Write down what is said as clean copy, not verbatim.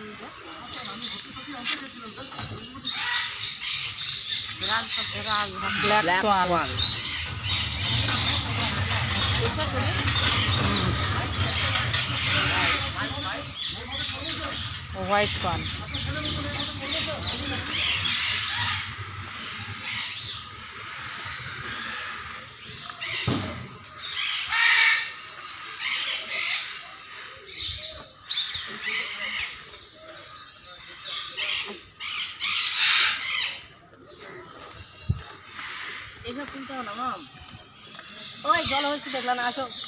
Black Schwann white Schwann এইসব কিনতে হবে না মাম। ওই জল হচ্ছে দেখলাম না, আসো।